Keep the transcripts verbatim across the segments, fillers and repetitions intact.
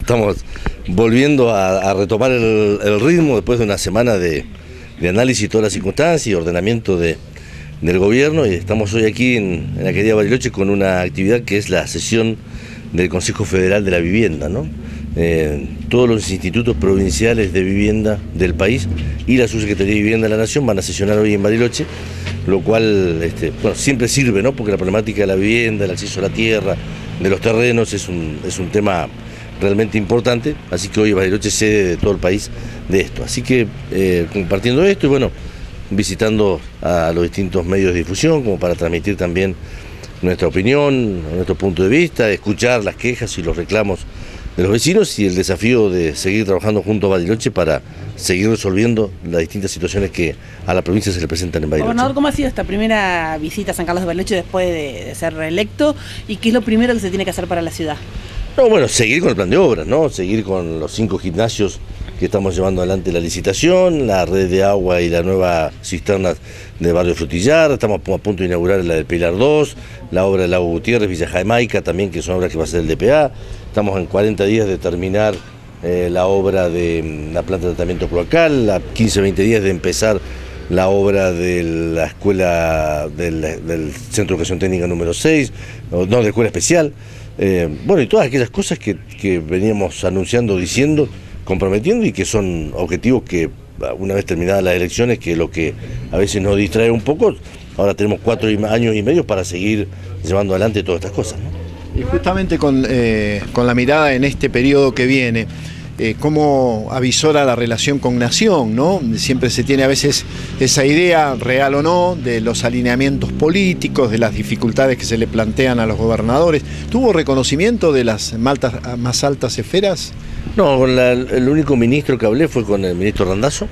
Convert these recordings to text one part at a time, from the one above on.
Estamos volviendo a, a retomar el, el ritmo después de una semana de, de análisis de todas las circunstancias y ordenamiento de, del gobierno, y estamos hoy aquí en, en la querida Bariloche con una actividad que es la sesión del Consejo Federal de la Vivienda, ¿no? Eh, todos los institutos provinciales de vivienda del país y la Subsecretaría de Vivienda de la Nación van a sesionar hoy en Bariloche, lo cual este, bueno, siempre sirve, ¿no? Porque la problemática de la vivienda, el acceso a la tierra, de los terrenos, es un, es un tema realmente importante, así que hoy Bariloche es sede de todo el país de esto. Así que eh, compartiendo esto y bueno, visitando a los distintos medios de difusión como para transmitir también nuestra opinión, nuestro punto de vista, escuchar las quejas y los reclamos de los vecinos y el desafío de seguir trabajando junto a Bariloche para seguir resolviendo las distintas situaciones que a la provincia se le presentan en Bariloche. Gobernador, ¿cómo ha sido esta primera visita a San Carlos de Bariloche después de, de ser reelecto y qué es lo primero que se tiene que hacer para la ciudad? No, bueno, seguir con el plan de obras, ¿no? Seguir con los cinco gimnasios que estamos llevando adelante la licitación, la red de agua y la nueva cisterna de Barrio Frutillar, estamos a punto de inaugurar la del Pilar dos, la obra del Lago Gutiérrez, Villa Jamaica también, que son obras que va a hacer el D P A, estamos en cuarenta días de terminar eh, la obra de la planta de tratamiento cloacal, a quince a veinte días de empezar la obra de la escuela, del, del Centro de Educación Técnica número seis, no, de la escuela especial, eh, bueno, y todas aquellas cosas que, que veníamos anunciando, diciendo, comprometiendo y que son objetivos que una vez terminadas las elecciones, que es lo que a veces nos distrae un poco, ahora tenemos cuatro años y medio para seguir llevando adelante todas estas cosas, ¿no? Y justamente con, eh, con la mirada en este periodo que viene, eh, ¿cómo avisora la relación con Nación, ¿no? Siempre se tiene a veces esa idea, real o no, de los alineamientos políticos, de las dificultades que se le plantean a los gobernadores. ¿Tuvo reconocimiento de las maltas, más altas esferas? No, con la, el único ministro que hablé fue con el ministro Randazzo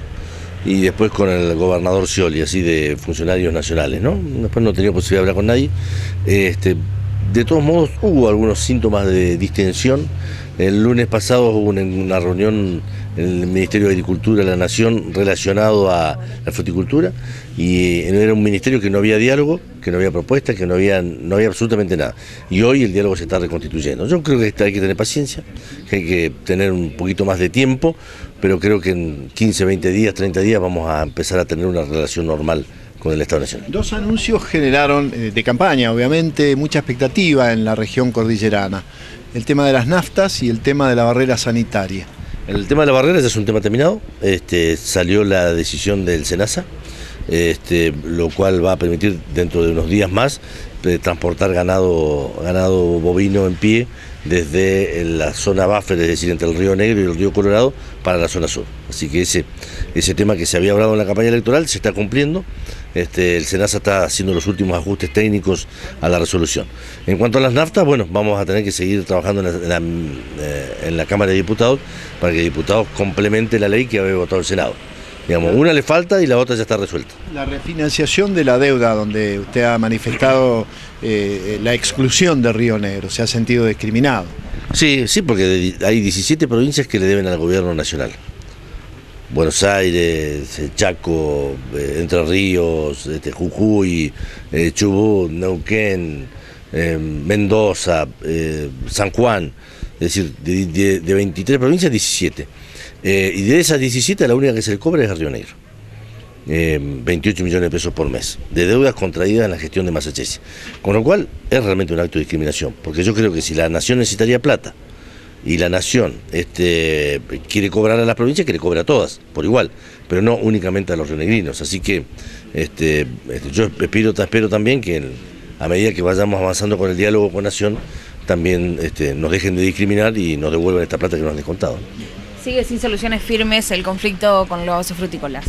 y después con el gobernador Scioli, así de funcionarios nacionales, ¿no? Después no he tenido posibilidad de hablar con nadie. Este, de todos modos, hubo algunos síntomas de distensión. El lunes pasado hubo una, una reunión en el Ministerio de Agricultura de la Nación relacionado a la fruticultura y era un ministerio que no había diálogo, que no había propuestas, que no había, no había absolutamente nada. Y hoy el diálogo se está reconstituyendo. Yo creo que hay que tener paciencia, que hay que tener un poquito más de tiempo, pero creo que en quince, veinte días, treinta días vamos a empezar a tener una relación normal con el Estado Nacional. Dos anuncios generaron, eh, de campaña obviamente, mucha expectativa en la región cordillerana. El tema de las naftas y el tema de la barrera sanitaria. El tema de la barrera ya es un tema terminado, este, salió la decisión del SENASA, este, lo cual va a permitir dentro de unos días más eh, transportar ganado, ganado bovino en pie desde la zona buffer, es decir, entre el Río Negro y el Río Colorado, para la zona sur. Así que ese, ese tema que se había hablado en la campaña electoral se está cumpliendo. Este, el SENASA está haciendo los últimos ajustes técnicos a la resolución. En cuanto a las naftas, bueno, vamos a tener que seguir trabajando en la, en la, en la Cámara de Diputados para que el diputado complemente la ley que había votado el Senado. Digamos, una le falta y la otra ya está resuelta. La refinanciación de la deuda, donde usted ha manifestado eh, la exclusión de Río Negro, se ha sentido discriminado. Sí, sí, porque hay diecisiete provincias que le deben al gobierno nacional. Buenos Aires, Chaco, eh, Entre Ríos, este, Jujuy, eh, Chubut, Neuquén, eh, Mendoza, eh, San Juan, es decir, de, de, de veintitrés provincias, diecisiete. Eh, y de esas diecisiete, la única que se le cobra es a Río Negro. Eh, veintiocho millones de pesos por mes, de deudas contraídas en la gestión de Massachusetts. Con lo cual, es realmente un acto de discriminación, porque yo creo que si la nación necesitaría plata, y la nación este, quiere cobrar a las provincias, que le cobre a todas, por igual, pero no únicamente a los rionegrinos. Así que este, este, yo espero, espero también que el, a medida que vayamos avanzando con el diálogo con Nación, también este, nos dejen de discriminar y nos devuelvan esta plata que nos han descontado. ¿Sigue sin soluciones firmes el conflicto con los frutícolas?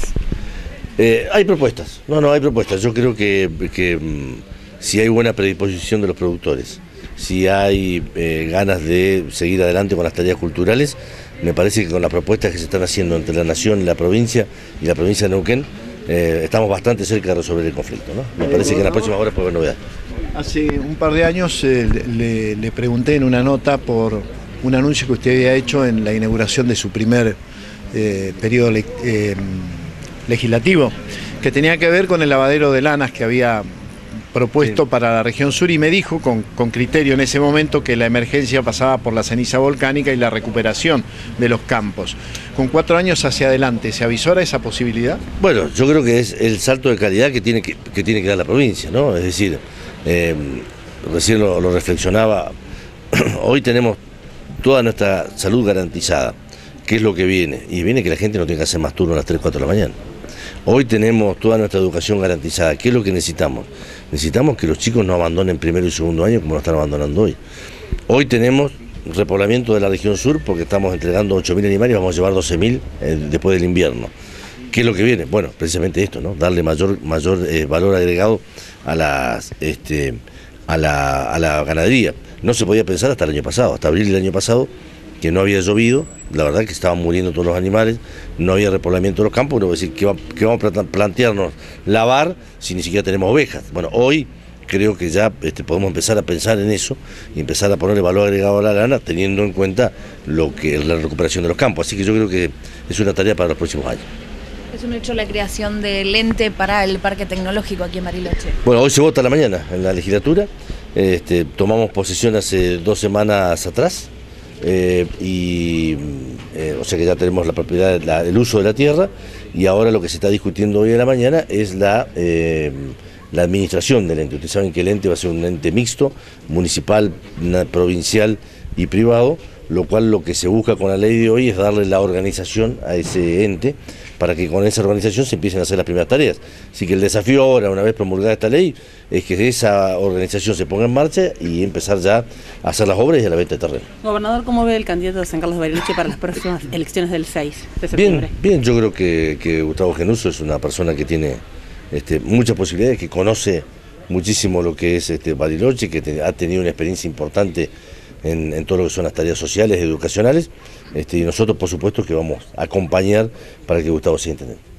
Eh, hay propuestas, no, no, hay propuestas. Yo creo que, que um, si hay buena predisposición de los productores, si hay eh, ganas de seguir adelante con las tareas culturales, me parece que con las propuestas que se están haciendo entre la Nación y la provincia, y la provincia de Neuquén, eh, estamos bastante cerca de resolver el conflicto, ¿no? Me parece que en las próximas horas puede haber novedad. Hace un par de años eh, le, le pregunté en una nota por un anuncio que usted había hecho en la inauguración de su primer eh, periodo le, eh, legislativo, que tenía que ver con el lavadero de lanas que había propuesto Sí. para la región sur y me dijo con, con criterio en ese momento que la emergencia pasaba por la ceniza volcánica y la recuperación de los campos. Con cuatro años hacia adelante, ¿se avisora esa posibilidad? Bueno, yo creo que es el salto de calidad que tiene que, que, tiene que dar la provincia, ¿no? Es decir, eh, recién lo, lo reflexionaba, hoy tenemos toda nuestra salud garantizada. ¿Qué es lo que viene? Y viene que la gente no tenga que hacer más turno a las tres, cuatro de la mañana. Hoy tenemos toda nuestra educación garantizada. ¿Qué es lo que necesitamos? Necesitamos que los chicos no abandonen primero y segundo año como lo están abandonando hoy. Hoy tenemos repoblamiento de la región sur porque estamos entregando ocho mil animales y vamos a llevar doce mil eh, después del invierno. ¿Qué es lo que viene? Bueno, precisamente esto, ¿no? Darle mayor, mayor eh, valor agregado a, las, este, a, la, a la ganadería. No se podía pensar hasta el año pasado, hasta abril del año pasado, que no había llovido, la verdad que estaban muriendo todos los animales, no había repoblamiento de los campos, no voy a decir que, va, que vamos a plantearnos lavar si ni siquiera tenemos ovejas. Bueno, hoy creo que ya este, podemos empezar a pensar en eso y empezar a ponerle valor agregado a la lana, teniendo en cuenta lo que es la recuperación de los campos. Así que yo creo que es una tarea para los próximos años. Es un hecho la creación del ente para el Parque Tecnológico aquí en Bariloche. Bueno, hoy se vota a la mañana en la legislatura, este, tomamos posesión hace dos semanas atrás, Eh, y eh, o sea que ya tenemos la propiedad, la, el uso de la tierra, y ahora lo que se está discutiendo hoy en la mañana es la, eh, la administración del ente. Ustedes saben que el ente va a ser un ente mixto, municipal, provincial y privado, lo cual lo que se busca con la ley de hoy es darle la organización a ese ente para que con esa organización se empiecen a hacer las primeras tareas. Así que el desafío ahora, una vez promulgada esta ley, es que esa organización se ponga en marcha y empezar ya a hacer las obras y a la venta de terreno. Gobernador, ¿cómo ve el candidato de San Carlos de Bariloche para las próximas elecciones del seis de septiembre? Bien, bien, yo creo que, que Gustavo Genuso es una persona que tiene este, muchas posibilidades, que conoce muchísimo lo que es este, Bariloche, que te, ha tenido una experiencia importante En, en todo lo que son las tareas sociales, educacionales, este, y nosotros por supuesto que vamos a acompañar para que Gustavo sea intendente.